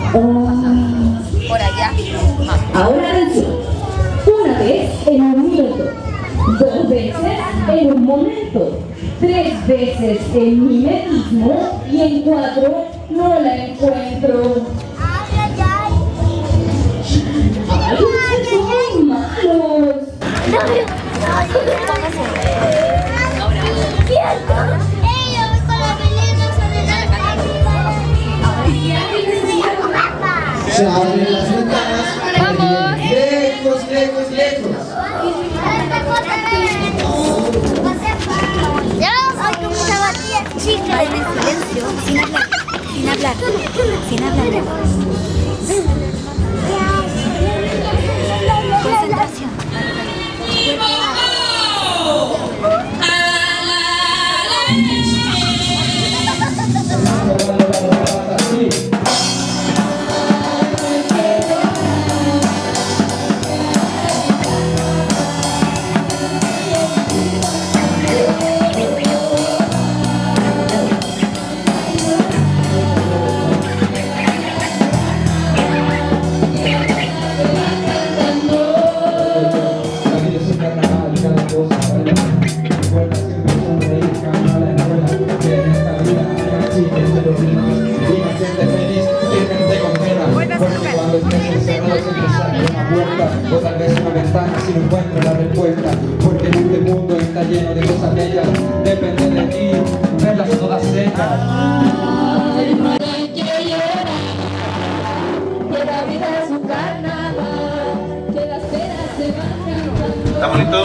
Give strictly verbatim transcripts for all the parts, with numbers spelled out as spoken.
Por allá. Ahora atención. Una vez en un minuto. Dos veces en un momento. Tres veces en mimetismo. Y en cuatro no la encuentro. ¡Ay, ustedes son malos! Se abren las ventanas. ¡Vamos! ¡Lejos, lejos, lejos! Chicas, en silencio, sin hablar, sin hablar, sin hablar. Concentración. O tal vez una ventana si no encuentro la respuesta, porque en este mundo está lleno de cosas bellas. Depende de ti, verlas todas ellas. Ay, no hay que llorar, que la vida es un carnaval, que las penas se van cantando. ¿Está bonito?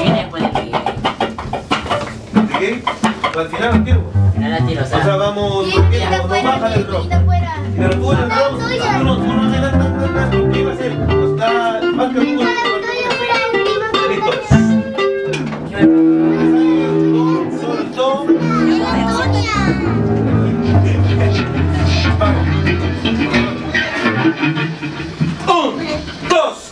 ¿De qué? ¿Al final al tiro? Final al tiro, o sea. O sea, vamos, ¿por qué? No baja el drop. Pero tú en el drop, tú no, tú no haces nada, ¿qué iba a hacer? O está, marca el número. Listo. Soltó. Vamos. Un, dos.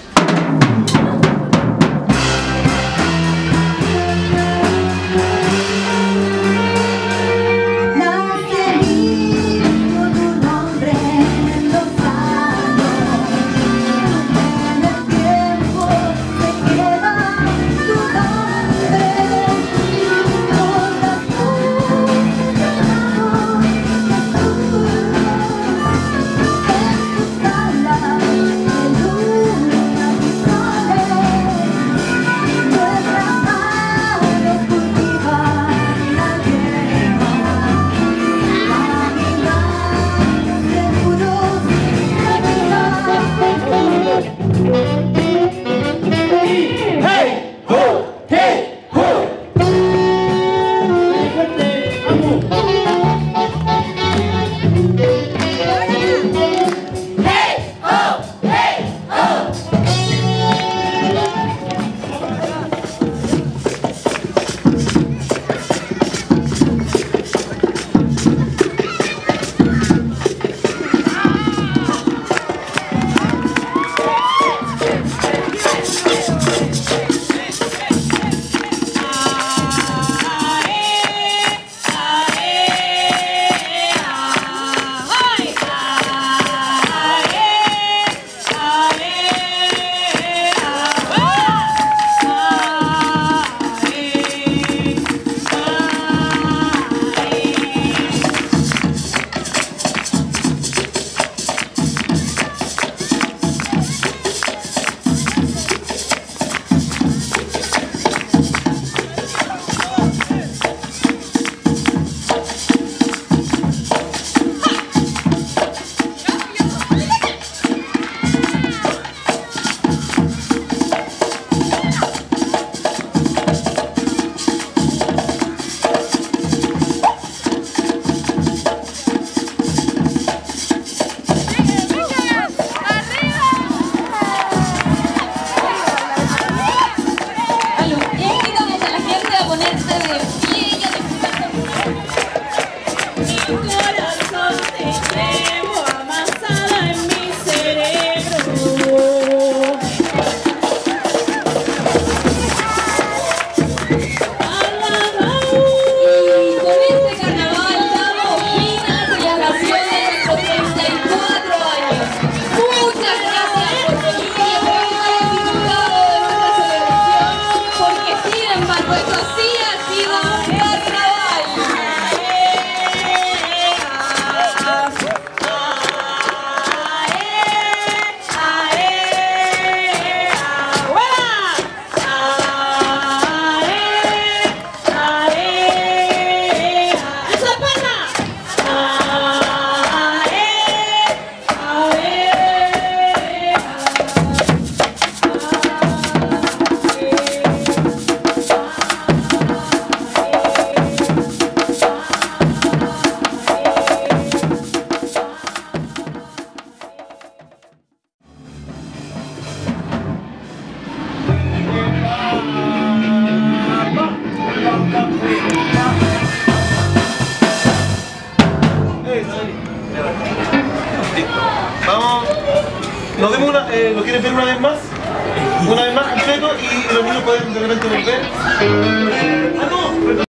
cabeza, vení. Listo. Vamos. Nos vemos una, eh, ¿lo quieren ver una vez más? Una vez más completo y los niños pueden de repente volver. Ah, no, perdón.